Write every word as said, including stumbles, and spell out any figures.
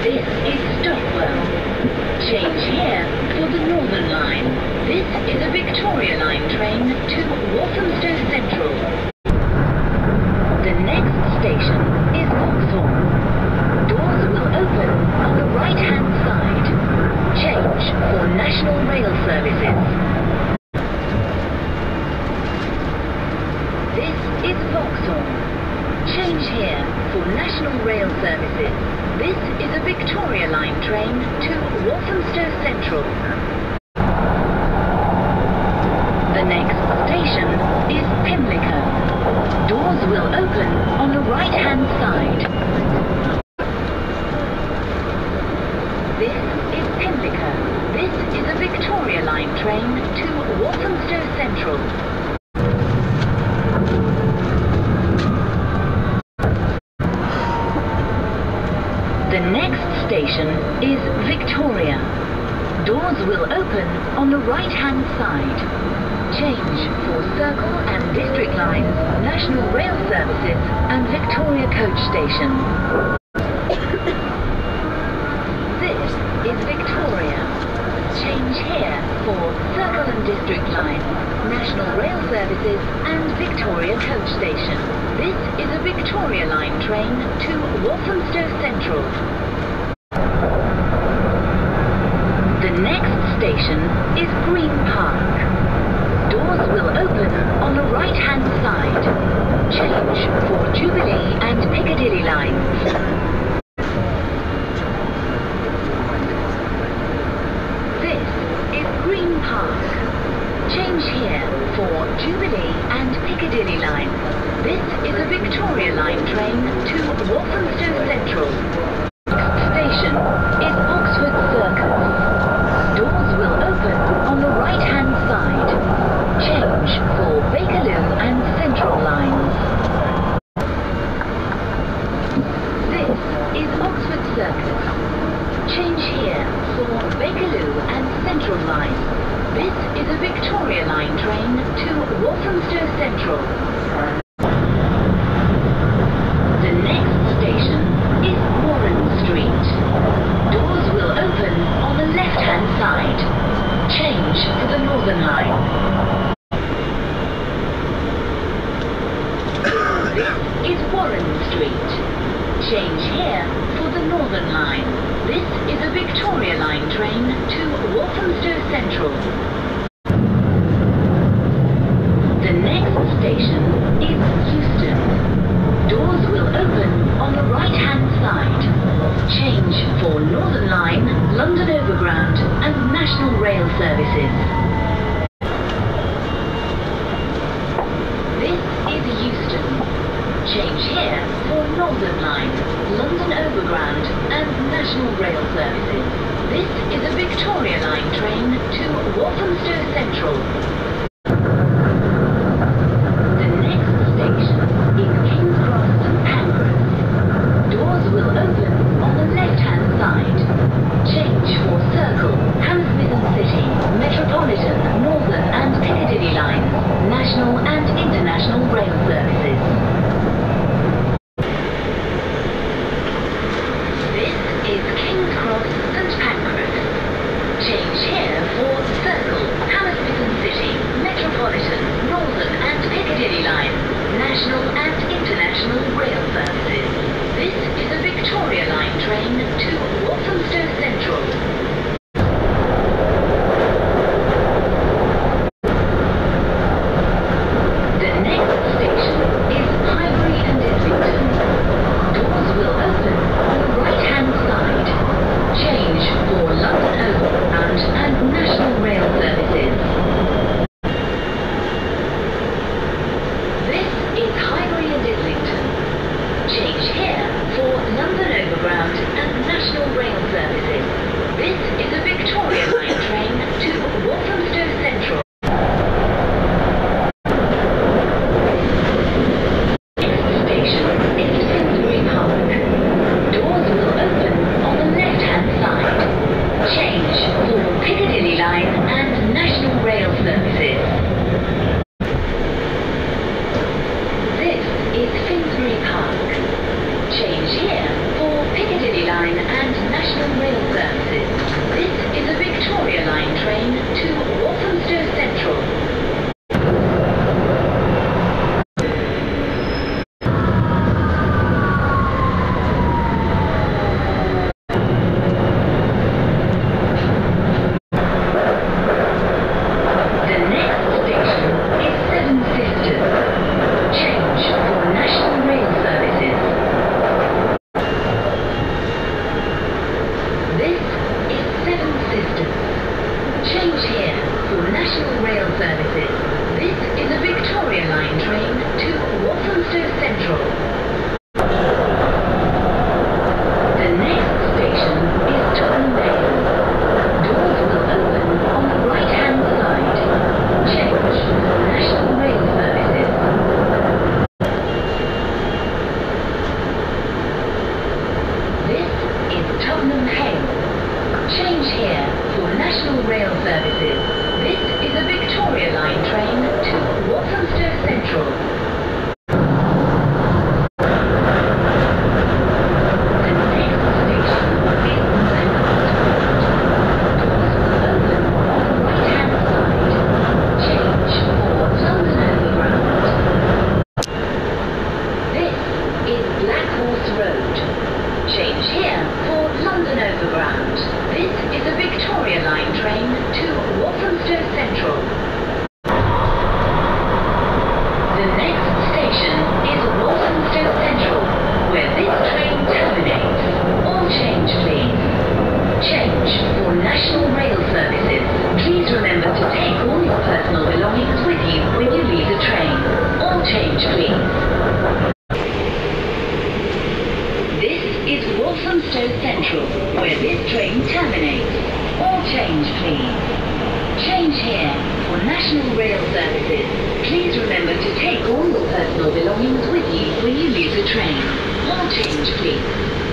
This is Stockwell. Change here for the Northern Line. This is a Victoria Line train to Walthamstow Central. The next station is Vauxhall. Doors will open on the right-hand side. Change for National Rail Services. This is Vauxhall. Change here for National Rail Services. This is a Victoria Line train to Walthamstow Central. The next station is Pimlico. Doors will open on the right-hand side. This is Pimlico. This is a Victoria Line train to Walthamstow Central. The next station is Victoria. Doors will open on the right-hand side. Change for Circle and District Lines, National Rail Services and Victoria Coach Station. This is Victoria. Change here for Circle and District Lines, National Rail Services and Victoria Coach Station. This is a Victoria Line train to Walthamstow Central. The next station is Green Park. Doors will open on the right-hand side. Change for Jubilee and Piccadilly lines. This is Green Park. Change here for Jubilee and Piccadilly lines. This is a Victoria Line train to Walthamstow Central. Next station is Oxford Circus. Doors will open on the right-hand side. Change for Bakerloo and Central lines. This is Oxford Circus. Change here for Bakerloo and Central lines. This is a Victoria Line train to Walthamstow Central. The next station is Warren Street. Doors will open on the left-hand side. Change for the Northern Line. This is Warren Street. Change here for the Northern Line. This is a Victoria Line train to Walthamstow Central. The next station is Euston. Doors will open on the right-hand side. Change for Northern Line, London Overground and National Rail Services. This is Euston. Change here for Northern Line, London Overground and National Rail Services. This is a Victoria Line train to Walthamstow Central. The next station is King's Cross and Pancras. Doors will open on the left-hand side. Change for Circle, Hammersmith and City, Metropolitan, Northern and Piccadilly lines, National and International Rail Services. Change here for Circle, Hammersmith and City, services. This is a Victoria Line train to Walthamstow Central. The next station is Blackpool. Doors will open on the right-hand side. Change for London Overground. This is Blackhorse Road. Change here for London Overground. This is a Victoria Line train to Walthamstow Central. The next station is Walthamstow Central, where this train terminates. All change, please. Change for National Rail Services. Please remember to take all your personal belongings with you when you leave the train. All change, please. This is Walthamstow Central, where this train terminates. All change, please. Change here for National Rail Services. Please remember to take all your personal belongings with you when you leave the train. All change, please.